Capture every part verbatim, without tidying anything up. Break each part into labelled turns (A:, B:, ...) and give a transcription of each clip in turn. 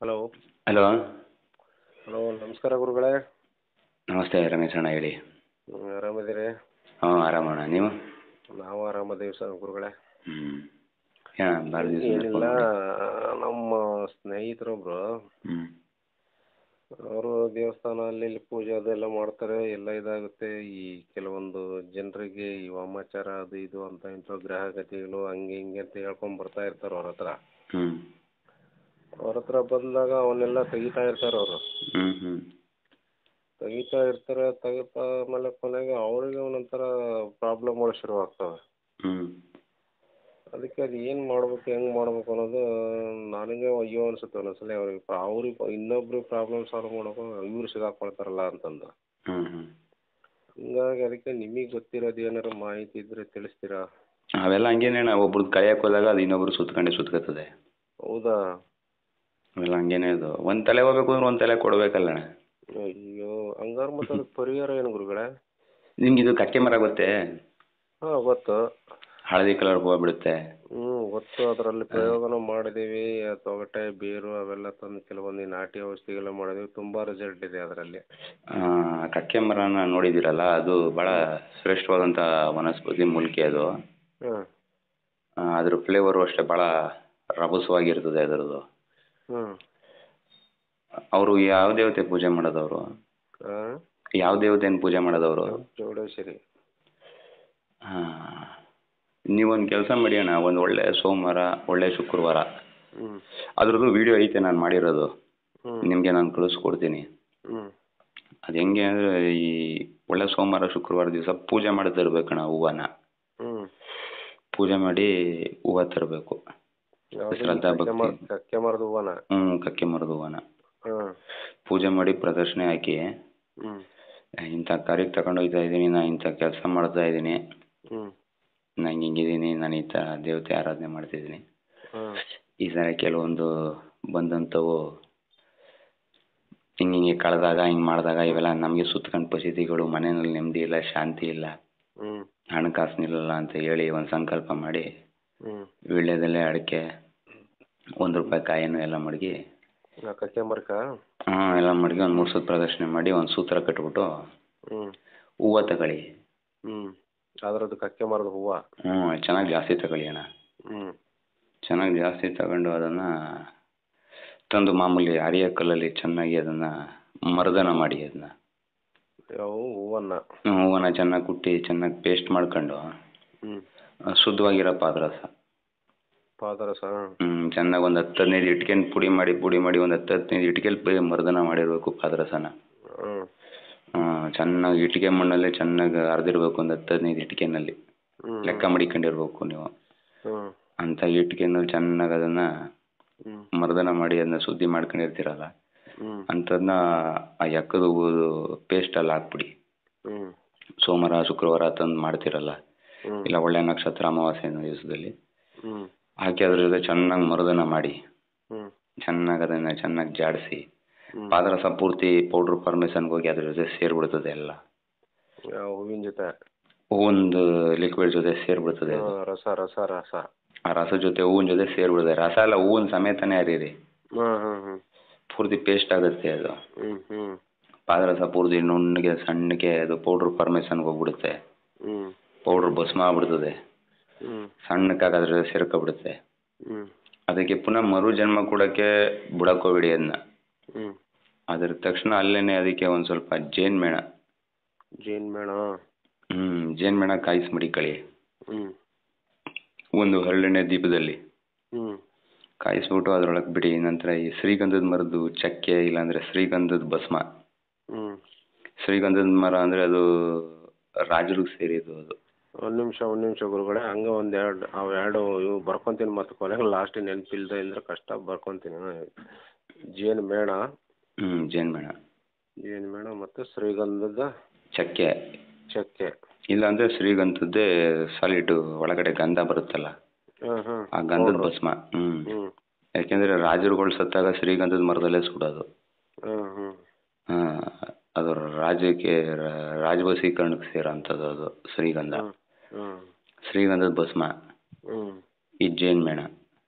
A: Hello.
B: Hello.
A: Hello ನಮಸ್ಕಾರ ಗುರುಗಳೇ.
B: ನಮಸ್ತೆ ರಮೇಶ್ ಅಣ್ಣ, ಹೇಳಿ.
A: ಹ್ಮ್, ಆರಾಮಿದ್ದೀರಿ?
B: ಹಾಂ, ಆರಾಮಣ್ಣ. ನೀವು?
A: ನಾವು ಆರಾಮದೇವಿ ಸರ್ ಗುರುಗಳೇ.
B: ಹ್ಞೂ. ಹಾಂ, ಭಾಳ
A: ಏ-
B: ದಿವಸದಿಂದ
A: ಏನಿಲ್ಲ,
B: ಫೋನ್ ಮಾಡಿ.
A: ನಮ್ಮ ಸ್ನೇಹಿತರೊಬ್ರು
B: ಹ್ಞೂ.
A: ಅವರು ದೇವಸ್ಥಾನ ಅಲ್ಲಿ ಇಲ್ಲಿ ಪೂಜೆ ಅದೆಲ್ಲ ಮಾಡ್ತಾರೆ, ಎಲ್ಲ ಇದಾಗುತ್ತೆ. ಈ ಕೆಲವೊಂದು ಜನರಿಗೆ ಈ ವಾಮಾಚಾರ ಅದು ಇದು ಅಂತ ಇಂಥ ಗ್ರಹಗತಿಗಳು ಹಂಗೆ ಹಿಂಗೆ ಅಂತ ಹೇಳ್ಕೊಂಡ್ ಬರ್ತಾ ಇರ್ತಾರೆ ಅವ್ರ ಹತ್ರ.
B: ಹ್ಞೂ.
A: ಅವ್ರ ಹತ್ರ ಬಂದಾಗ ಅವನ್ನೆಲ್ಲ ತೆಗಿತಾ ಇರ್ತಾರೆ ಅವರು.
B: ಹ್ಞೂ. ಹ್ಞೂ.
A: ತೆಗಿತಾ ಇರ್ತಾರೆ, ತೆಗಿತಾ ಆಮೇಲೆ ಕೊನೆಗೆ ಅವರಿಗೆ ಒಂದೊಂಥರ ಪ್ರಾಬ್ಲಮ್ಗಳು ಶುರುವಾಗ್ತವೆ.
B: ಹ್ಞೂ.
A: ಅದಕ್ಕೆ ಅದು ಏನು ಮಾಡ್ಬೇಕು, ಹೆಂಗೆ ಮಾಡ್ಬೇಕು ಅನ್ನೋದು ನನಗೆ ಅಯ್ಯೋ ಅನ್ಸುತ್ತೆ ಒಂದೊಂದ್ಸಲ. ಅವ್ರಿಗೆ ಅವ್ರಿಗೆ ಇನ್ನೊಬ್ರಿಗೆ ಪ್ರಾಬ್ಲಮ್ ಸಾಲ್ವ್ ಮಾಡೋಕೆ ಇವ್ರು ಸಿಗಾಕೊಳ್ತಾರಲ್ಲ ಅಂತಂದು.
B: ಹ್ಞೂ. ಹ್ಞೂ.
A: ಹಿಂಗಾಗಿ ಅದಕ್ಕೆ ನಿಮಗೆ ಗೊತ್ತಿರೋದು ಏನಾರು ಮಾಹಿತಿ ಇದ್ರೆ ತಿಳಿಸ್ತೀರಾ?
B: ಅವೆಲ್ಲ ಹಂಗೇನೆ, ನಾವು ಒಬ್ರದ್ದು ಕಳಿಯಕ್ಕೆ ಹೋದಾಗ ಅದು ಇನ್ನೊಬ್ರು ಸುತ್ಕೊಂಡೆ ಸುತ್ಕೋತದೆ.
A: ಹೌದಾ?
B: ಅವೆಲ್ಲ ಹಂಗೇನೆ. ಅದು ಒಂದು ತಲೆ ಹೋಗ್ಬೇಕು ಅಂದ್ರೆ ಒಂದು ತಲೆ ಕೊಡಬೇಕಲ್ಲ ಅಣ್ಣ.
A: ಅಯ್ಯೋ, ಹಂಗಾರೆ ಮತ್ತೆ ಅದಕ್ಕೆ ಪರಿಹಾರ ಏನು ಗುರುಗಳೇ?
B: ನಿಮ್ಗೆ ಇದು ಕಕ್ಕೆ ಮರ ಗೊತ್ತೇ?
A: ಹಾಂ, ಗೊತ್ತು.
B: ಹಳದಿ ಕಲರ್ ಹೂವು ಬಿಡುತ್ತೆ.
A: ಹ್ಞೂ ಗೊತ್ತು, ಅದರಲ್ಲಿ ಪ್ರಯೋಗನೂ ಮಾಡಿದ್ದೀವಿ. ತೊಗಟೆ ಬೇರು ಅವೆಲ್ಲ ತಂದು ಕೆಲವೊಂದು ನಾಟಿ ಔಷಧಿಗೆಲ್ಲ ಮಾಡಿದ್ದೀವಿ, ತುಂಬ ರಿಸಲ್ಟ್ ಇದೆ ಅದರಲ್ಲಿ.
B: ಕಕ್ಕೆ ಮರನ ನೋಡಿದ್ದೀರಲ್ಲ, ಅದು ಭಾಳ ಶ್ರೇಷ್ಠವಾದಂಥ ವನಸ್ಪತಿ ಮೂಲಿಕೆ ಅದು.
A: ಹಾಂ.
B: ಆ, ಅದ್ರ ಫ್ಲೇವರು ಅಷ್ಟೇ ಭಾಳ ರಭಸವಾಗಿರ್ತದೆ ಅದರದ್ದು.
A: ಹ್ಞೂ.
B: ಅವರು ಯಾವ ದೇವತೆ ಪೂಜೆ ಮಾಡೋದವರು?
A: ಹಾಂ.
B: ಯಾವ ದೇವತೆಯನ್ನು ಪೂಜೆ ಮಾಡೋದವರು?
A: ಚೌಡೇಶ್ವರಿ.
B: ಹಾಂ. ನೀವೊಂದು ಕೆಲಸ ಮಾಡಿ ಅಣ್ಣ, ಒಂದು ಒಳ್ಳೆ ಸೋಮವಾರ, ಒಳ್ಳೆ ಶುಕ್ರವಾರ,
A: ಹ್ಞೂ.
B: ಅದ್ರದ್ದು ವಿಡಿಯೋ ಐತೆ ನಾನು ಮಾಡಿರೋದು,
A: ಹ್ಞೂ.
B: ನಿಮಗೆ ನಾನು ಕಳಿಸ್ಕೊಡ್ತೀನಿ.
A: ಹ್ಞೂ.
B: ಅದು ಹೆಂಗೆ ಅಂದರೆ, ಈ ಒಳ್ಳೆ ಸೋಮವಾರ ಶುಕ್ರವಾರ ದಿವಸ ಪೂಜೆ ಮಾಡಿ ತರಬೇಕಣ್ಣ ಹೂವನ.
A: ಹ್ಞೂ.
B: ಪೂಜೆ ಮಾಡಿ ಹೂವು ತರಬೇಕು.
A: ಯಾವುದು?
B: ಶ್ರದ್ಧಾ
A: ಕಕ್ಕೆ
B: ಭಕ್ತಿ.
A: ಮರ ಕಕ್ಕೆ ಮರದ ಹೂವನ?
B: ಹ್ಞೂ, ಕಕ್ಕೆ ಮರದ ಹೂವನ
A: ಹಾಂ.
B: ಪೂಜೆ ಮಾಡಿ ಪ್ರದರ್ಶನ ಹಾಕಿ,
A: ಹ್ಞೂ.
B: ಇಂಥ ಕಾರ್ಯಕ್ಕೆ ತಗೊಂಡು ಹೋಗ್ತಾ ಇದ್ದೀನಿ, ನಾನು ಇಂಥ ಕೆಲಸ ಮಾಡ್ತಾ ಇದ್ದೀನಿ,
A: ಹ್ಞೂ.
B: ನಂಗೆ ಹಿಂಗಿದ್ದೀನಿ, ನಾನು ಈ ಥರ ದೇವತೆ ಆರಾಧನೆ ಮಾಡ್ತಿದ್ದೀನಿ,
A: ಹಾಂ.
B: ಈ ಥರ ಕೆಲವೊಂದು ಬಂದಂಥವು ಹಿಂಗೆ ಹಿಂಗೆ ಕಳೆದಾಗ ಹಿಂಗೆ ಮಾಡಿದಾಗ ಇವೆಲ್ಲ ನಮಗೆ ಸುತ್ಕೊಂಡು ಪರಿಸ್ಥಿತಿಗಳು, ಮನೆಯಲ್ಲಿ ನೆಮ್ಮದಿ ಇಲ್ಲ, ಶಾಂತಿ ಇಲ್ಲ,
A: ಹ್ಞೂ.
B: ಹಣಕಾಸು ನಿಲ್ಲಲ್ಲ ಅಂತ ಹೇಳಿ ಒಂದು ಸಂಕಲ್ಪ ಮಾಡಿ,
A: ಹ್ಞೂ.
B: ವೀಳ್ಯದೆಲೆ, ಅಡಿಕೆ, ಒಂದು ರೂಪಾಯಿ ಕಾಯನ್ನು ಎಲ್ಲ ಮಡಗಿ,
A: ಕಕ್ಕೆ ಮರಕ್ಕ?
B: ಹಾಂ, ಎಲ್ಲ ಮಡಗಿ ಒಂದು ಮೂರು ಸುತ್ತು ಪ್ರದರ್ಶನ ಮಾಡಿ ಒಂದು ಸೂತ್ರ ಕಟ್ಬಿಟ್ಟು
A: ಹ್ಞೂ.
B: ಹೂವು ತಗೊಳ್ಳಿ.
A: ಹ್ಞೂ. ಅದರದ್ದು ಕಕ್ಕೆ ಮರದ ಹೂವು?
B: ಹ್ಞೂ, ಚೆನ್ನಾಗಿ ಜಾಸ್ತಿ ತಗೊಳ್ಳಿ ಅಣ್ಣ.
A: ಹ್ಞೂ.
B: ಚೆನ್ನಾಗಿ ಜಾಸ್ತಿ ತಗೊಂಡು ಅದನ್ನು ತಂದು ಮಾಮೂಲಿ ಅರಿಯ ಕಲ್ಲಲ್ಲಿ ಚೆನ್ನಾಗಿ ಅದನ್ನು ಮರ್ದನ ಮಾಡಿ, ಅದನ್ನ
A: ಯಾವ ಹೂವನ್ನ?
B: ಹೂವನ್ನ ಚೆನ್ನಾಗಿ ಕುಟ್ಟಿ ಚೆನ್ನಾಗಿ ಪೇಸ್ಟ್ ಮಾಡ್ಕೊಂಡು,
A: ಹ್ಞೂ.
B: ಶುದ್ಧವಾಗಿರೋ ಪಾದರಸ,
A: ಪಾದರಸ?
B: ಹ್ಞೂ, ಚೆನ್ನಾಗಿ ಒಂದು ಹತ್ತು ಹದಿನೈದು ಇಟ್ಕೆನ ಪುಡಿ ಮಾಡಿ ಪುಡಿ ಮಾಡಿ ಒಂದು ಹತ್ತು ಹದಿನೈದು ಇಟ್ಕೆಲಿ ಮರ್ದನ ಮಾಡಿರಬೇಕು ಪಾದರಸನ.
A: ಹ್ಞೂ.
B: ಚೆನ್ನಾಗಿ ಇಟ್ಟಿಗೆ ಮಣ್ಣಲ್ಲೇ ಚೆನ್ನಾಗಿ ಅರ್ದಿರ್ಬೇಕು, ಒಂದು ಹತ್ತು ಹದಿನೈದು ಇಟ್ಕೆನಲ್ಲಿ
A: ಹ್ಞೂ.
B: ಲೆಕ್ಕ ಮಡಿಕೊಂಡಿರ್ಬೇಕು ನೀವು.
A: ಹ್ಞೂ.
B: ಅಂಥ ಇಟ್ಕೆನಲ್ಲಿ ಚೆನ್ನಾಗಿ ಅದನ್ನು
A: ಹ್ಞೂ.
B: ಮರ್ದನ ಮಾಡಿ ಅದನ್ನ ಶುದ್ಧಿ ಮಾಡ್ಕೊಂಡಿರ್ತೀರಲ್ಲ,
A: ಹ್ಞೂ.
B: ಅಂಥದನ್ನ ಆ ಎಕ್ಕದ ಹೂವುದು ಪೇಸ್ಟಲ್ಲಿ ಹಾಕ್ಬಿಡಿ.
A: ಹ್ಞೂ.
B: ಸೋಮವಾರ ಶುಕ್ರವಾರ ತಂದು ಮಾಡ್ತಿರಲ್ಲ,
A: ಹ್ಞೂ.
B: ಇಲ್ಲ ಒಳ್ಳೆ ನಕ್ಷತ್ರ ಅಮಾವಾಸ್ಯೆ ಅನ್ನೋ ದಿವಸದಲ್ಲಿ
A: ಹ್ಞೂ.
B: ಹಾಕಿ ಅದ್ರ ಜೊತೆ ಚೆನ್ನಾಗಿ ಮರ್ದನ ಮಾಡಿ,
A: ಹ್ಞೂ.
B: ಚೆನ್ನಾಗಿ ಅದನ್ನು ಚೆನ್ನಾಗಿ ಜಾಡಿಸಿ,
A: ಹ್ಞೂ.
B: ಪಾದರಸ ಪೂರ್ತಿ ಪೌಡ್ರ್ ಫಾರ್ಮೇಷನ್ಗೆ ಹೋಗಿ ಅದ್ರ ಜೊತೆ ಸೇರಿಬಿಡ್ತದೆ ಎಲ್ಲ.
A: ಯಾವ ಹೂವಿನ ಜೊತೆ?
B: ಹೂವಿಂದು ಲಿಕ್ವಿಡ್ ಜೊತೆ ಸೇರಿಬಿಡ್ತದೆ ಅದು.
A: ರಸ ರಸ ರಸ
B: ಆ ರಸ ಜೊತೆ ಹೂವಿನ ಜೊತೆ ಸೇರಿಬಿಡ್ತದೆ. ರಸ ಎಲ್ಲ ಹೂವಿನ ಸಮೇತನೇ ಹರೀರಿ,
A: ಹ್ಞೂ. ಹ್ಞೂ. ಹ್ಞೂ.
B: ಪೂರ್ತಿ ಪೇಸ್ಟ್ ಆಗುತ್ತೆ ಅದು.
A: ಹ್ಞೂ. ಹ್ಞೂ.
B: ಪಾದರಸ ಪೂರ್ತಿ ನುಣ್ಣಗೆ ಸಣ್ಣಗೆ ಅದು ಪೌಡ್ರ್ ಫಾರ್ಮೇಷನ್ಗೆ ಹೋಗ್ಬಿಡುತ್ತೆ.
A: ಹ್ಞೂ.
B: ಪೌಡ್ರ್ ಭಸ್ಮ ಆಗ್ಬಿಡ್ತದೆ,
A: ಹ್ಞೂ.
B: ಸಣ್ಣಕ್ಕಾಗಿ ಅದ್ರ ಜೊತೆ ಸೇರ್ಕೊಬಿಡುತ್ತೆ.
A: ಹ್ಞೂ.
B: ಅದಕ್ಕೆ ಪುನಃ ಮರು ಜನ್ಮ ಕೊಡೋಕ್ಕೆ ಬಿಡೋಕೋಬಿಡಿ ಅದನ್ನ.
A: ಹ್ಞೂ.
B: ಅದ್ರ ತಕ್ಷಣ ಅಲ್ಲೇ ಅದಕ್ಕೆ ಒಂದು ಸ್ವಲ್ಪ ಜೇನುಮೇಣ,
A: ಜೇನುಮೇಣ?
B: ಹ್ಞೂ, ಜೇನುಮೇಣ ಕಾಯಿಸಿ ಮಡಿಕೊಳ್ಳಿ.
A: ಹ್ಞೂ.
B: ಒಂದು ಹರಳೆಣ್ಣೆ ದೀಪದಲ್ಲಿ
A: ಹ್ಞೂ.
B: ಕಾಯಿಸ್ಬಿಟ್ಟು ಅದರೊಳಗೆ ಬಿಡಿ. ನಂತರ ಈ ಶ್ರೀಗಂಧದ ಮರದ್ದು ಚಕ್ಕೆ, ಇಲ್ಲಾಂದರೆ ಶ್ರೀಗಂಧದ ಭಸ್ಮ.
A: ಹ್ಞೂ.
B: ಶ್ರೀಗಂಧದ ಮರ ಅಂದರೆ ಅದು ರಾಜರಿಗೆ ಸೇರಿದ್ದು ಅದು.
A: ಒಂದು ನಿಮಿಷ ಒಂದು ನಿಮಿಷ ಗುರುಗಳೇ, ಹಂಗೆ ಒಂದು ಎರಡು ಅವು ಎರಡು ಇವು ಬರ್ಕೊತೀನಿ, ಮತ್ತು ಕೊನೆಗೆ ಲಾಸ್ಟ್ ನೆನಪಿಲ್ಲದೆ ಅಂದರೆ ಕಷ್ಟ, ಬರ್ಕೊತೀನಿ. ಜೇನು ಮೇಣ?
B: ಹ್ಞೂ, ಜೇನುಮೇಣ.
A: ಜೇನುಮೇಣ ಮತ್ತು ಶ್ರೀಗಂಧದ
B: ಚಕ್ಕೆ,
A: ಚಕ್ಕೆ.
B: ಇಲ್ಲಾಂದರೆ ಶ್ರೀಗಂಧದ್ದೇ ಸಾಲಿಡ್ ಒಳಗಡೆ ಗಂಧ ಬರುತ್ತಲ್ಲ,
A: ಹಾಂ ಹಾಂ,
B: ಆ ಗಂಧದ ಭಸ್ಮ. ಹ್ಞೂ,
A: ಹ್ಞೂ.
B: ಯಾಕೆಂದರೆ ರಾಜರುಗಳು ಸತ್ತಾಗ ಶ್ರೀಗಂಧದ ಮರದಲ್ಲೇ ಸುಡೋದು.
A: ಹಾಂ ಹಾಂ.
B: ಹಾಂ, ಅದು ರಾಜ್ಯಕ್ಕೆ ರಾಜವಶೀಕರಣಕ್ಕೆ ಸೇರೋಂಥದ್ದು ಅದು ಶ್ರೀಗಂಧ.
A: ಹ್ಞೂ. ಹ್ಞೂ.
B: ಶ್ರೀಗಂಧದ ಭಸ್ಮ,
A: ಹ್ಞೂ.
B: ಈ ಜೇನುಮೇಣ,
A: ಹ್ಞೂ.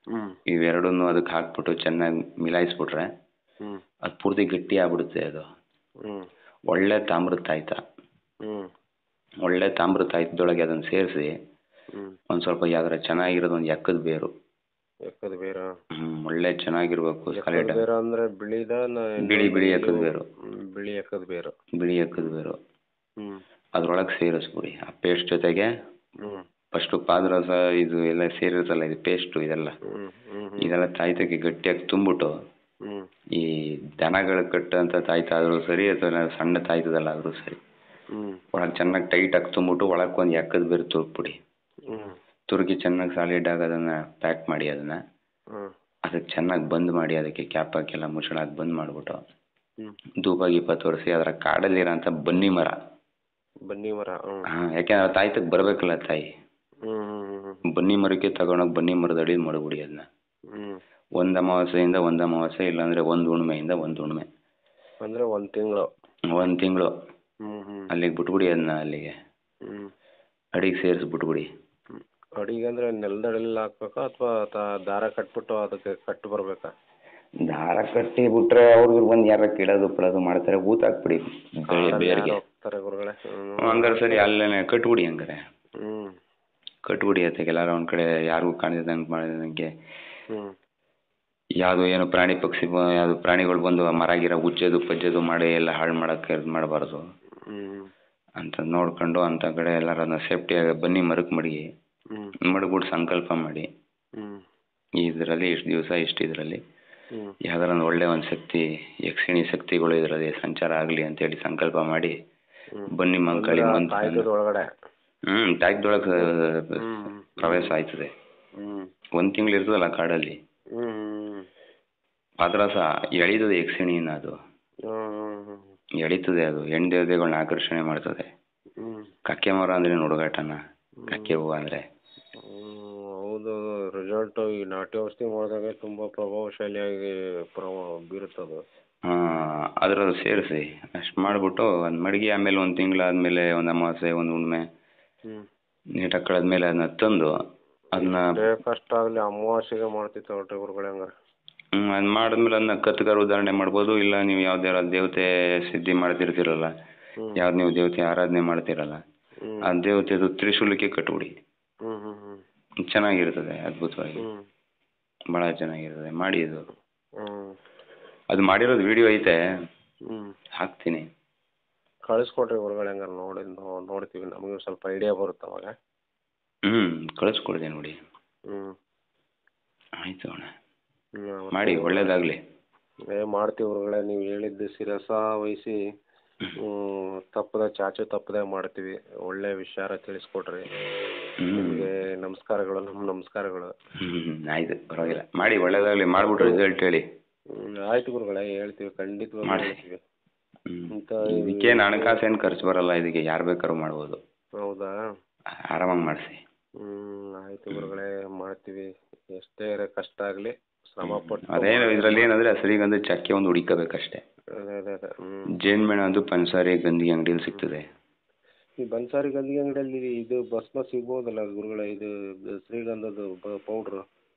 B: ಇವೆರಡನ್ನೂ ಅದಕ್ಕೆ ಹಾಕ್ಬಿಟ್ಟು ಚೆನ್ನಾಗಿ ಮಿಲಾಯಿಸ್ಬಿಟ್ರೆ
A: ಹ್ಞೂ
B: ಅದು ಪೂರ್ತಿ ಗಟ್ಟಿ ಆಗ್ಬಿಡುತ್ತೆ ಅದು.
A: ಹ್ಞೂ
B: ಒಳ್ಳೆ ತಾಮ್ರದ ತಾಯ್ತ,
A: ಹ್ಞೂ
B: ಒಳ್ಳೆ ತಾಮ್ರದ ತಾಯ್ತದೊಳಗೆ ಅದನ್ನು ಸೇರಿಸಿ
A: ಹ್ಞೂ
B: ಒಂದು ಸ್ವಲ್ಪ ಯಾವ್ದಾರ ಚೆನ್ನಾಗಿರೋದು ಒಂದು ಎಕ್ಕದ ಬೇರು,
A: ಎಕ್ಕದ ಬೇರ
B: ಹ್ಞೂ ಒಳ್ಳೆ ಚೆನ್ನಾಗಿರ್ಬೇಕು
A: ಎಕ್ಕದ
B: ಸಾಲಿಡ್,
A: ಬೇರ ಅಂದರೆ ಬಿಳಿದ
B: ಬಿಳಿ ಬಿಳಿ ಎಕ್ಕದ ಬೇರು,
A: ಬಿಳಿ ಎಕ್ಕದ ಬೇರು
B: ಬಿಳಿ ಎಕ್ಕದ ಬೇರು
A: ಹ್ಞೂ
B: ಅದ್ರೊಳಗೆ ಸೇರಿಸ್ಬಿಡಿ ಆ ಪೇಸ್ಟ್ ಜೊತೆಗೆ.
A: ಹ್ಞೂ
B: ಫಸ್ಟು ಪಾದರಸ ಇದು ಎಲ್ಲ ಸೇರಿರುತ್ತಲ್ಲ ಇದು ಪೇಸ್ಟು ಇದೆಲ್ಲ,
A: ಹ್ಞೂ ಹ್ಞೂ
B: ಇದೆಲ್ಲ ತಾಯ್ತಕ್ಕೆ ಗಟ್ಟಿಯಾಗಿ ತುಂಬಿಟ್ಟು
A: ಹ್ಞೂ
B: ಈ ದನಗಳು ಕಟ್ಟಂಥ ತಾಯ್ತ ಆದರೂ ಸರಿ ಅಥವಾ ಸಣ್ಣ ತಾಯ್ತದಲ್ಲ ಆದರೂ ಸರಿ
A: ಹ್ಞೂ
B: ಒಳಗೆ ಚೆನ್ನಾಗಿ ಟೈಟಾಗಿ ತುಂಬಿಟ್ಟು ಒಳಗೆ ಒಂದು ಎಕ್ಕದ ಬೇರು ತುರುಕ್ಬಿಡಿ.
A: ಹ್ಞೂ
B: ತುರುಕಿ ಚೆನ್ನಾಗಿ ಸಾಲಿಡ್ ಆಗಿ ಅದನ್ನು ಪ್ಯಾಕ್ ಮಾಡಿ ಅದನ್ನು
A: ಹ್ಞೂ
B: ಅದಕ್ಕೆ ಚೆನ್ನಾಗಿ ಬಂದ್ ಮಾಡಿ ಅದಕ್ಕೆ ಕ್ಯಾಪ್ ಹಾಕಿ ಮುಚ್ಚಳ ಹಾಕಿ ಬಂದ್ ಮಾಡಿಬಿಟ್ಟು
A: ಹ್ಞೂ
B: ಧೂಪ ಗೀಪ ತೋರಿಸಿ ಅದರ ಕಾಡಲ್ಲಿರೋಂಥ ಬನ್ನಿ ಮರ,
A: ಬನ್ನಿ ಮರ ಹ್ಞೂ
B: ಹಾಂ ಯಾಕೆಂದ್ರೆ ಆ ತಾಯ್ತಕ್ಕೆ ಬರಬೇಕಲ್ಲ ತಾಯಿ,
A: ಹ್ಞೂ ಹ್ಞೂ
B: ಬನ್ನಿ ಮರಕ್ಕೆ ತಗೊಂಡೋಗಿ ಬನ್ನಿ ಮರದ ಅಡಿ ಮಡಗ್ಬಿಡಿ ಅದನ್ನ.
A: ಹ್ಞೂ
B: ಒಂದು ಅಮಾವಾಸ್ಯೆಯಿಂದ ಒಂದು ಅಮಾವಾಸ್ಯೆ ಇಲ್ಲಾಂದರೆ ಒಂದು ಹುಣ್ಮೆಯಿಂದ ಒಂದು ಹುಣ್ಮೆ,
A: ಅಂದರೆ ಒಂದು ತಿಂಗಳು
B: ಒಂದು ತಿಂಗಳು
A: ಹ್ಞೂ ಹ್ಞೂ
B: ಅಲ್ಲಿಗೆ ಬಿಟ್ಬಿಡಿ ಅದನ್ನ, ಅಲ್ಲಿಗೆ
A: ಹ್ಞೂ
B: ಅಡಿಗೆ ಸೇರಿಸ್ಬಿಟ್ಬಿಡಿ.
A: ಅಡಿಗೆ ಅಂದರೆ ನೆಲದಡಿಯಲ್ಲಿ ಹಾಕ್ಬೇಕಾ ಅಥವಾ ದಾರ ಕಟ್ಬಿಟ್ಟು ಅದಕ್ಕೆ ಕಟ್ಟು ಬರಬೇಕಾ?
B: ದಾರ ಕಟ್ಟಿ ಬಿಟ್ರೆ ಅವ್ರಿಗೆ ಬಂದು ಯಾರ ಕಿಡೋದು ಬಿಡೋದು ಮಾಡ್ತಾರೆ, ಊತ ಹಾಕ್ಬಿಡಿ ಬೇರ್ಗೆ.
A: ಹೋಗ್ತಾರೆ ಗುರುಗಳೇ.
B: ಹಂಗಾರೆ ಸರಿ ಅಲ್ಲೇ ಕಟ್ಬಿಡಿ, ಹಂಗಾರೆ
A: ಹ್ಞೂ
B: ಕಟ್ಬಿಡಿ ಅದಕ್ಕೆ ಎಲ್ಲಾರ ಒಂದು ಕಡೆ ಯಾರಿಗೂ ಕಾಣಿದಂಗೆ ಮಾಡಿದಂಗೆ.
A: ಹ್ಞೂ
B: ಯಾವುದು ಏನು ಪ್ರಾಣಿ ಪಕ್ಷಿ ಯಾವುದು ಪ್ರಾಣಿಗಳು ಬಂದು ಮರ ಗಿರ ಉಜ್ಜೋದು ಪಜ್ಜೋದು ಮಾಡಿ ಎಲ್ಲ ಹಾಳು ಮಾಡೋಕ್ಕೆ ಇದು ಮಾಡಬಾರ್ದು
A: ಹ್ಞೂ
B: ಅಂತ ನೋಡ್ಕೊಂಡು ಅಂಥ ಕಡೆ ಎಲ್ಲರನ್ನ ಸೇಫ್ಟಿಯಾಗಿ ಬನ್ನಿ ಮರಕ್ಕೆ ಮಡಗಿ
A: ಹ್ಞೂ
B: ಮಡಗ್ಬಿಟ್ಟು ಸಂಕಲ್ಪ ಮಾಡಿ
A: ಹ್ಞೂ
B: ಇದರಲ್ಲಿ ಇಷ್ಟು ದಿವಸ ಇಷ್ಟು ಇದರಲ್ಲಿ
A: ಹ್ಞೂ
B: ಯಾವ್ದಾರ ಒಂದು ಒಳ್ಳೆ ಒಂದು ಶಕ್ತಿ ಯಕ್ಷಿಣಿ ಶಕ್ತಿಗಳು ಇದರಲ್ಲಿ ಸಂಚಾರ ಆಗಲಿ ಅಂತೇಳಿ ಸಂಕಲ್ಪ ಮಾಡಿ ಬನ್ನಿ ಮಂಕಳಿ ಮಂತ್ರ
A: ಒಳಗಡೆ
B: ಹ್ಞೂ ತಾಯ್ದೊಳಗೆ ಪ್ರವೇಶ ಆಯ್ತದೆ. ಒಂದು ತಿಂಗಳು ಇರ್ತದಲ್ಲ ಕಾಡಲ್ಲಿ ಪಾದರಸ ಎಳಿತದೆ ಯಕ್ಷಿಣಿನ, ಅದು ಎಳಿತದೆ, ಅದು ಹೆಣ್ಣು ದೇವತೆಗಳನ್ನ ಆಕರ್ಷಣೆ ಮಾಡ್ತದೆ. ಕಕ್ಕೆ ಮರ ಅಂದ್ರೆ ಹುಡುಗಾಟನ, ಕಕ್ಕೆ ಹೂವು ಅಂದರೆ
A: ಹೌದು. ರಿಸಲ್ಟ್ ಈ ನಾಟಿ ಔಷಧಿ ಮಾಡಿದಾಗ ತುಂಬ ಪ್ರಭಾವಶಾಲಿಯಾಗಿ ಪ್ರಭಾವ ಬೀರುತ್ತದು.
B: ಹಾಂ ಅದರಲ್ಲಿ ಸೇರಿಸಿ ಅಷ್ಟು ಮಾಡಿಬಿಟ್ಟು ಒಂದು ಮಡಗಿ ಆಮೇಲೆ ಒಂದು ತಿಂಗಳಾದಮೇಲೆ ಒಂದು ಅಮಾವಾಸ್ಯೆ ಒಂದು ಹುಣ್ಮೆ ನೀಟಾಗಿ ಕಳೆದ್ಮೇಲೆ ಅದನ್ನ ತಂದು ಅದನ್ನ
A: ಕಷ್ಟ ಆಗಲಿ ಅಮಾವಾಸ್ಯೆಗೆ ಮಾಡ್ತಿತ್ತು ಹೊರಟೆ ಗುರುಗಳೇ. ಹಂಗಾರೆ
B: ಹ್ಞೂ ಅದು ಮಾಡಿದ್ಮೇಲೆ ಅದನ್ನ ಕತ್ಗಾರ ಉದಾಹರಣೆ ಮಾಡ್ಬೋದು, ಇಲ್ಲ ನೀವು ಯಾವ್ದಾರ ದೇವತೆ ಸಿದ್ಧಿ ಮಾಡ್ತಿರ್ತೀರಲ್ಲ, ಯಾವ್ದು ನೀವು ದೇವತೆ ಆರಾಧನೆ ಮಾಡ್ತಿರಲ್ಲ ಆ ದೇವತೆದು ತ್ರಿಶೂಲಕ್ಕೆ ಕಟ್ಬಿಡಿ. ಚೆನ್ನಾಗಿರ್ತದೆ, ಅದ್ಭುತವಾಗಿ ಭಾಳ ಚೆನ್ನಾಗಿರ್ತದೆ. ಮಾಡಿ ಇದು ಅದು ಮಾಡಿರೋದು ವಿಡಿಯೋ ಐತೆ, ಹಾಕ್ತೀನಿ,
A: ಕಳಿಸ್ಕೊಡ್ರಿ ಗುರುಗಳೇ. ಹಂಗಾರೆ ನೋಡಿ ನೋಡ್ತೀವಿ, ನಮಗೆ ಸ್ವಲ್ಪ ಐಡಿಯಾ ಬರುತ್ತೆ ಅವಾಗ.
B: ಹ್ಞೂ ಕಳಿಸ್ಕೊಡ್ತೀನಿ ನೋಡಿ.
A: ಹ್ಞೂ
B: ಆಯಿತು ಅಣ್ಣ, ಮಾಡಿ ಒಳ್ಳೇದಾಗಲಿ.
A: ಏ ಮಾಡ್ತೀವಿ ಗುರುಗಳೇ, ನೀವು ಹೇಳಿದ್ದು ಶಿರಸ ವಹಿಸಿ ತಪ್ಪದೆ ಚಾಚು ತಪ್ಪದೆ ಮಾಡ್ತೀವಿ. ಒಳ್ಳೆ ವಿಚಾರ ತಿಳಿಸ್ಕೊಟ್ರಿ, ನಿಮಗೆ ನಮಸ್ಕಾರಗಳು. ನಮ್ಮ ನಮಸ್ಕಾರಗಳು.
B: ಹ್ಞೂ ಆಯಿತು, ಪರವಾಗಿಲ್ಲ, ಮಾಡಿ ಒಳ್ಳೇದಾಗಲಿ. ಮಾಡಿಬಿಟ್ಟು ರಿಸಲ್ಟ್ ಹೇಳಿ.
A: ಹ್ಞೂ ಆಯಿತು ಗುರುಗಳೇ, ಹೇಳ್ತೀವಿ, ಖಂಡಿತವಾಗಿ ಹೇಳ್ತೀವಿ.
B: ಇದಕ್ಕೇನು ಹಣಕಾಸು ಏನು ಖರ್ಚು ಬರಲ್ಲ, ಇದಕ್ಕೆ ಯಾರು ಬೇಕಾದ್ರೂ ಮಾಡ್ಬೋದು.
A: ಹೌದಾ?
B: ಆರಾಮಾಗಿ ಮಾಡಿಸಿ.
A: ಹ್ಞೂ ಆಯಿತು ಗುರುಗಳೇ, ಮಾಡ್ತೀವಿ. ಎಷ್ಟೇ ಕಷ್ಟ ಆಗಲಿ ಶ್ರಮ ಪಟ್ಟು.
B: ಅದೇನು ಇದರಲ್ಲಿ ಏನಂದರೆ ಶ್ರೀಗಂಧ ಚಕ್ಕೆ ಒಂದು ಹುಡಿಕೋಬೇಕಷ್ಟೇ.
A: ಅದೇ ಅದೇ ಅದೇ ಹ್ಞೂ
B: ಜೇನುಮೇಣ ಅದು ಪಂಚಸಾರಿ ಗಂಧಿ ಅಂಗಡಿಯಲ್ಲಿ ಸಿಗ್ತದೆ.
A: ಈ ಬನ್ಸಾರಿ ಗಂಧಿ ಅಂಗಡಿಯಲ್ಲಿ ಇದು ಭಸ್ಮ ಸಿಗ್ಬೋದಲ್ಲ ಗುರುಗಳೇ, ಇದು ಶ್ರೀಗಂಧದ ಪೌಡ್ರು?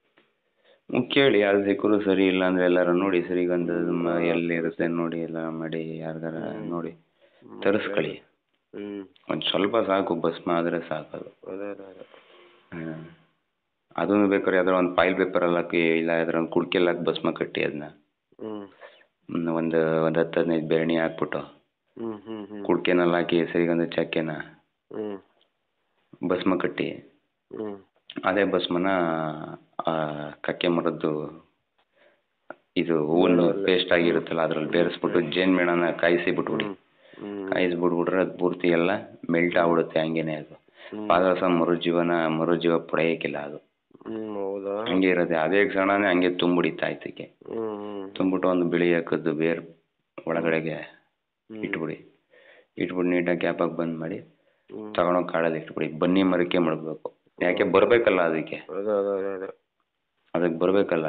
B: ಕೇಳಿ, ಅದು ಸಿಕ್ಕರು ಸರಿ, ಇಲ್ಲ ಅಂದರೆ ಎಲ್ಲರೂ ನೋಡಿ ಶ್ರೀಗಂಧದ ಎಲ್ಲಿರುತ್ತೆ ನೋಡಿ ಎಲ್ಲ ಮಾಡಿ ಯಾರಿಗಾರ ನೋಡಿ ತರಿಸ್ಕೊಳ್ಳಿ.
A: ಹ್ಞೂ
B: ಒಂದು ಸ್ವಲ್ಪ ಸಾಕು, ಭಸ್ಮ ಆದರೆ ಸಾಕದು.
A: ಅದೇ ಅದೇ ಅದೇ
B: ಹಾಂ ಅದನ್ನು ಬೇಕಾದ್ರೆ ಯಾವ್ದಾರ ಒಂದು ಫೈಲ್ ಪೇಪರಲ್ಲಿ ಹಾಕಿ, ಇಲ್ಲ ಯಾವ್ದಾರ ಒಂದು ಕುಡ್ಕೆಲ್ಲಿ ಹಾಕಿ ಭಸ್ಮ ಕಟ್ಟಿ ಅದನ್ನ
A: ಹ್ಞೂ
B: ಒಂದು ಒಂದು ಹತ್ತು ಹದಿನೈದು ಬೆರಣಿ ಹಾಕ್ಬಿಟ್ಟು
A: ಹ್ಞೂ ಹ್ಞೂ ಹ್ಞೂ
B: ಕುಡ್ಕೆನಲ್ಲಿ ಹಾಕಿ ಶ್ರೀಗಂಧ ಚಕ್ಕೆನ
A: ಹ್ಞೂ
B: ಭಸ್ಮ ಕಟ್ಟಿ
A: ಹ್ಞೂ
B: ಅದೇ ಭಸ್ಮನ ಕಕ್ಕೆ ಮರದ್ದು ಇದು ಹೂವನ್ನು ಪೇಸ್ಟ್ ಆಗಿರುತ್ತಲ್ಲ ಅದರಲ್ಲಿ ಬೇರೆಸ್ಬಿಟ್ಟು ಜೇನುಮೇಣನ ಕಾಯಿಸಿ ಬಿಟ್ಬಿಡಿ. ಕಾಯಿಸಿ ಬಿಟ್ಬಿಟ್ರೆ ಅದು ಪೂರ್ತಿ ಎಲ್ಲ ಮೆಲ್ಟ್ ಆಗ್ಬಿಡುತ್ತೆ ಹಂಗೇನೆ. ಅದು ಪಾದರಸ ಮರುಜೀವನ ಮರುಜೀವ ಪಡೆಯೋಕ್ಕಿಲ್ಲ, ಅದು ಹಂಗೆ ಇರುತ್ತೆ. ಅದೇ ಕ್ಷಣನೇ ಹಂಗೆ ತುಂಬಿಡಿ ತಾಯ್ತಿಗೆ. ತುಂಬಿಟ್ಟು ಒಂದು ಬಿಳಿ ಹಾಕದ್ದು ಬೇರೆ ಒಳಗಡೆಗೆ ಇಟ್ಬಿಡಿ. ಇಟ್ಬಿಟ್ಟು ನೀಟಾಗಿ ಕ್ಯಾಪಾಗಿ ಬಂದ್ ಮಾಡಿ ತಗೊಂಡೋಗಿ ಕಾಡಲ್ಲಿ ಇಟ್ಬಿಡಿ. ಬನ್ನಿ ಮರಕ್ಕೆ ಮಡಗಬೇಕು, ಯಾಕೆ ಬರಬೇಕಲ್ಲ ಅದಕ್ಕೆ, ಅದಕ್ಕೆ ಬರಬೇಕಲ್ಲ.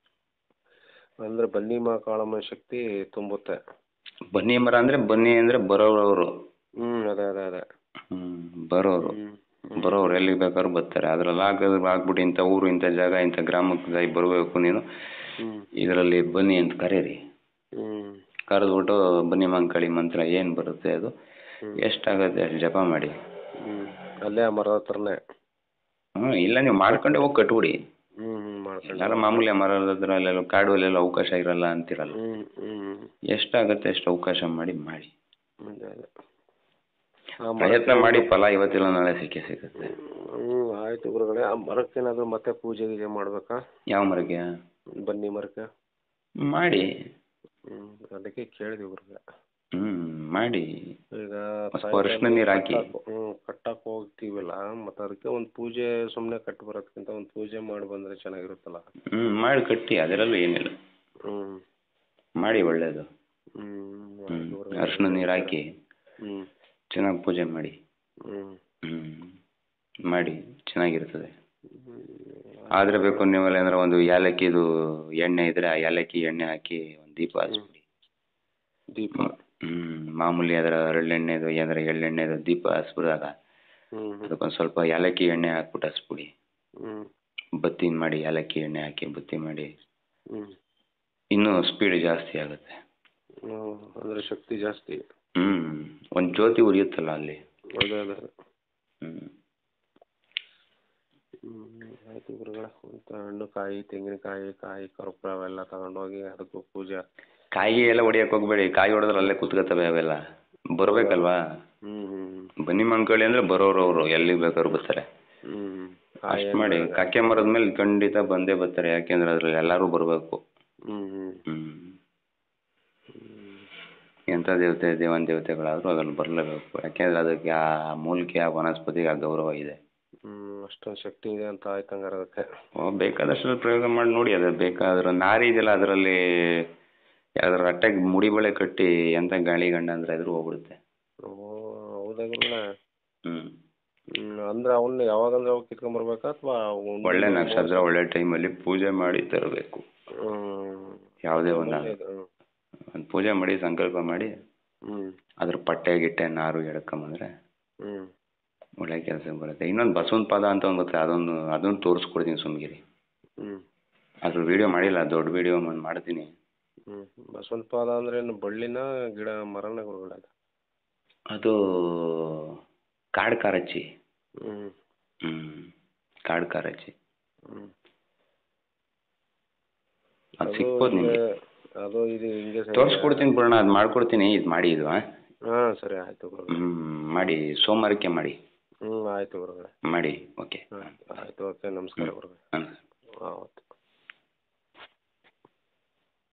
A: ಅಂದರೆ ಬನ್ನಿ ಮರ ಕಾಳಮ್ಮ ಶಕ್ತಿ ತುಂಬುತ್ತೆ.
B: ಬನ್ನಿ ಮರ ಅಂದರೆ ಬನ್ನಿ ಅಂದರೆ ಬರೋರು ಅವರು.
A: ಹ್ಞೂ ಅದೇ ಅದೇ ಅದೇ
B: ಹ್ಞೂ ಬರೋರು. ಬರೋರು ಎಲ್ಲಿಗೆ ಬೇಕಾದ್ರೂ ಬರ್ತಾರೆ. ಅದ್ರಲ್ಲಿ ಹಾಕಿದ್ರೆ ಹಾಕ್ಬಿಟ್ಟು ಇಂಥ ಊರು ಇಂಥ ಜಾಗ ಇಂಥ ಗ್ರಾಮಕ್ಕೆ ಬರಬೇಕು ನೀನು, ಇದರಲ್ಲಿ ಬನ್ನಿ ಅಂತ ಕರೀರಿ. ಕರೆದ್ಬಿಟ್ಟು ಬನ್ನಿ ಮಂಕಳಿ ಮಂತ್ರ ಏನು ಬರುತ್ತೆ ಅದು ಎಷ್ಟಾಗುತ್ತೆ ಅಷ್ಟು ಜಪ ಮಾಡಿ.
A: ಅಲ್ಲೇ ಆ ಮರದ ಹತ್ರನೇ?
B: ಹ್ಞೂ ಇಲ್ಲ ನೀವು ಮಾಡ್ಕೊಂಡೆ ಹೋಗಿ ಕಟ್ಬಿಡಿ.
A: ಹ್ಞೂ ಹ್ಞೂ ಮಾಡ್ಕೊಂಡು
B: ಎಲ್ಲಾರ ಮಾಮೂಲಿ ಮರದ ಹತ್ರ ಅಲ್ಲೆಲ್ಲ ಕಾಡುವಲ್ಲೆಲ್ಲ ಅವಕಾಶ ಇರಲ್ಲ ಅಂತಿರಲ್ಲ.
A: ಹ್ಞೂ ಹ್ಞೂ
B: ಎಷ್ಟಾಗುತ್ತೆ ಅಷ್ಟು ಅವಕಾಶ ಮಾಡಿ ಮಾಡಿ
A: ಅದೇ ಅದೇ
B: ಪ್ರಯತ್ನ ಮಾಡಿ, ಫಲ ಇವತ್ತಿಲ್ಲ ನಾಳೆ ಸಿಕ್ಕೇ ಸಿಗುತ್ತೆ.
A: ಹ್ಞೂ ಆಯಿತು ಗುರುಗಳೇ. ಆ ಮರಕ್ಕೇನಾದರೂ ಮತ್ತೆ ಪೂಜೆ ಗೀಜೆ ಮಾಡಬೇಕಾ?
B: ಯಾವ ಮರಕ್ಕೆ?
A: ಬನ್ನಿ ಮರಕ್ಕೆ
B: ಮಾಡಿ.
A: ಹ್ಞೂ ಅದಕ್ಕೆ ಕೇಳಿದ್ವಿ ಗುರುಗಳೇ.
B: ಹ್ಞೂ ಮಾಡಿ.
A: ಈಗ
B: ಅರಿಶಿನ ನೀರು ಹಾಕಿ.
A: ಹ್ಞೂ ಕಟ್ಟಕ್ಕೆ ಹೋಗ್ತೀವಲ್ಲ, ಮತ್ತು ಅದಕ್ಕೆ ಒಂದು ಪೂಜೆ ಸುಮ್ಮನೆ ಕಟ್ಟಿ ಬರೋದಕ್ಕಿಂತ ಒಂದು ಪೂಜೆ ಮಾಡಿ ಬಂದರೆ ಚೆನ್ನಾಗಿರುತ್ತಲ್ಲ.
B: ಹ್ಞೂ ಮಾಡಿ ಕಟ್ಟಿ, ಅದರಲ್ಲೂ ಏನಿಲ್ಲ.
A: ಹ್ಞೂ
B: ಮಾಡಿ ಒಳ್ಳೆಯದು.
A: ಹ್ಞೂ
B: ಹ್ಞೂ ಅರಿಶಿನ ನೀರು ಹಾಕಿ
A: ಹ್ಞೂ
B: ಚೆನ್ನಾಗಿ ಪೂಜೆ ಮಾಡಿ.
A: ಹ್ಞೂ
B: ಹ್ಞೂ ಮಾಡಿ ಚೆನ್ನಾಗಿರ್ತದೆ. ಆದರೆ ಬೇಕು ನೀವೆಲ್ಲ ಅಂದ್ರೆ ಒಂದು ಏಲಕ್ಕಿದು ಎಣ್ಣೆ ಇದ್ದರೆ ಆ ಏಲಕ್ಕಿ ಎಣ್ಣೆ ಹಾಕಿ ಒಂದು ದೀಪ ಹಚ್ಬಿಡಿ.
A: ದೀಪ?
B: ಹ್ಞೂ ಮಾಮೂಲಿ ಅದರ ಹರಳೆಣ್ಣೆದು ಅಂದರೆ ಎಳ್ಳೆಣ್ಣೆದು ದೀಪ ಹಚ್ಬಿದಾಗ ಅದಕ್ಕೊಂದು ಸ್ವಲ್ಪ ಏಲಕ್ಕಿ ಎಣ್ಣೆ ಹಾಕ್ಬಿಟ್ಟು ಹಚ್ಬಿಡಿ. ಬತ್ತಿ ಮಾಡಿ ಏಲಕ್ಕಿ ಎಣ್ಣೆ ಹಾಕಿ ಬತ್ತಿ ಮಾಡಿ, ಇನ್ನೂ ಸ್ಪೀಡ್ ಜಾಸ್ತಿ ಆಗುತ್ತೆ.
A: ಅಂದರೆ ಶಕ್ತಿ ಜಾಸ್ತಿ.
B: ಹ್ಞೂ ಒಂದು ಜ್ಯೋತಿ ಉರಿಯುತ್ತಲ್ಲ ಅಲ್ಲಿ.
A: ಅದೇ ಅದೇ
B: ಹ್ಞೂ
A: ಹ್ಞೂ ಆಯಿತು ಗುರುಗಳೇ. ಮತ್ತು ಹಣ್ಣು ಕಾಯಿ ತೆಂಗಿನಕಾಯಿ ಕಾಯಿ ಕರ್ಪೂರ ಅವೆಲ್ಲ ತಗೊಂಡೋಗಿ ಅದಕ್ಕೂ ಪೂಜೆ.
B: ಕಾಯಿ ಎಲ್ಲ ಹೊಡಿಯಕ್ಕೆ ಹೋಗ್ಬೇಡಿ, ಕಾಯಿ ಹೊಡೆದ್ರೆ ಅಲ್ಲೇ ಕೂತ್ಕೋತವೆ ಅವೆಲ್ಲ. ಬರಬೇಕಲ್ವಾ?
A: ಹ್ಞೂ ಹ್ಞೂ
B: ಬನ್ನಿ ಮಂಕಳಿ ಅಂದರೆ ಬರೋರು ಅವರು ಎಲ್ಲಿಗೆ ಬೇಕಾದ್ರು ಬರ್ತಾರೆ.
A: ಹ್ಞೂ
B: ಅಷ್ಟು ಮಾಡಿ. ಕಕ್ಕೆ ಮರದ ಮೇಲೆ ಖಂಡಿತ ಬಂದೇ ಬರ್ತಾರೆ, ಯಾಕೆಂದ್ರೆ ಅದ್ರಲ್ಲಿ ಎಲ್ಲರೂ ಬರಬೇಕು.
A: ಹ್ಞೂ ಹ್ಞೂ
B: ಹ್ಞೂ ಎಂಥ ದೇವತೆ ದೇವನ ದೇವತೆಗಳಾದರೂ ಅದ್ರಲ್ಲಿ ಬರಲೇಬೇಕು, ಯಾಕೆಂದರೆ ಅದಕ್ಕೆ ಆ ಮೂಲಿಕೆ ಆ ವನಸ್ಪತಿಗೆ ಆ ಗೌರವ ಇದೆ.
A: ಹ್ಞೂ ಅಷ್ಟೊಂದು ಶಕ್ತಿ ಇದೆ ಅಂತ ಆಯ್ತು ಹಂಗಾರೆ ಅದಕ್ಕೆ.
B: ಓ ಬೇಕಾದಷ್ಟು ಪ್ರಯೋಗ ಮಾಡಿ ನೋಡಿ. ಅದು ಬೇಕಾದ್ರೆ ನಾರಿ ಇದೆಯಲ್ಲ ಅದರಲ್ಲಿ ಯಾವ್ದಾರು ರಟ್ಟೆಗೆ ಮುಡಿ ಬಳೆ ಕಟ್ಟಿ ಎಂಥ ಗಾಳಿ ಗಂಡ ಅಂದರೆ ಎದುರು ಹೋಗ್ಬಿಡುತ್ತೆ.
A: ಓ ಹೌದಾ ಗುರುಗಳೇ?
B: ಹ್ಞೂ
A: ಹ್ಞೂ ಅಂದರೆ ಅವನ್ನ ಯಾವಾಗಂದ್ರೆ ಅವಾಗ ಕಿತ್ಕೊಂಬರ್ಬೇಕಾ ಅಥವಾ?
B: ಒಳ್ಳೆ ನಕ್ಷತ್ರ ಒಳ್ಳೆ ಟೈಮಲ್ಲಿ ಪೂಜೆ ಮಾಡಿ ತರಬೇಕು.
A: ಹ್ಞೂ
B: ಯಾವುದೇ ಒಂದು ಒಂದು ಪೂಜೆ ಮಾಡಿ ಸಂಕಲ್ಪ ಮಾಡಿ
A: ಹ್ಞೂ
B: ಅದ್ರ ಪಟ್ಟೆ ಗಿಟ್ಟೆ ನಾರು ಎಳ್ಕೊಂಬಂದ್ರೆ
A: ಹ್ಞೂ
B: ಒಳ್ಳೆ ಕೆಲಸ ಬರುತ್ತೆ. ಇನ್ನೊಂದು ಬಸವನ ಪಾದ ಅಂತ ಒಂದು ಬರುತ್ತೆ, ಅದೊಂದು ಅದನ್ನು ತೋರಿಸ್ಕೊಡ್ತೀನಿ ಸುಮ್ಗಿರಿ.
A: ಹ್ಞೂ
B: ಅದ್ರ ವೀಡಿಯೋ ಮಾಡಿಲ್ಲ, ದೊಡ್ಡ ವೀಡಿಯೋ ಒಂದು ಮಾಡ್ತೀನಿ.
A: ಹ್ಞೂ ಬಸವನ ಪಾದ ಅಂದರೆ ಏನು ಬಳ್ಳಿನ ಗಿಡ ಮರನ ಗುರುಗಳೇ?
B: ಅದು ಕಾಡು ಕಾರಚ್ಚಿ.
A: ಹ್ಞೂ
B: ಹ್ಞೂ ಕಾಡು ಕಾರಚ್ಚಿ
A: ಹ್ಞೂ
B: ಅದು ಸಿಕ್ಬೋದು ನಿಮಗೆ.
A: ಅದು ಇದು ಹಿಂಗೆ
B: ತೋರಿಸ್ಕೊಡ್ತೀನಿ ಪೂರ್ಣ, ಅದು ಮಾಡ್ಕೊಡ್ತೀನಿ. ಇದು ಮಾಡಿ ಇದು. ಹಾಂ
A: ಹಾಂ ಸರಿ ಆಯಿತು ಗುರುಗಳೇ.
B: ಹ್ಞೂ ಮಾಡಿ ಸೋಮವಾರಕ್ಕೆ ಮಾಡಿ.
A: ಹ್ಞೂ ಆಯಿತು ಗುರುಗಳೇ
B: ಮಾಡಿ. ಓಕೆ
A: ಆಯಿತು. ಓಕೆ ನಮಸ್ಕಾರ ಗುರುಗಳೇ.
B: ಹಾಂ
A: ಹಾಂ ಓಕೆ.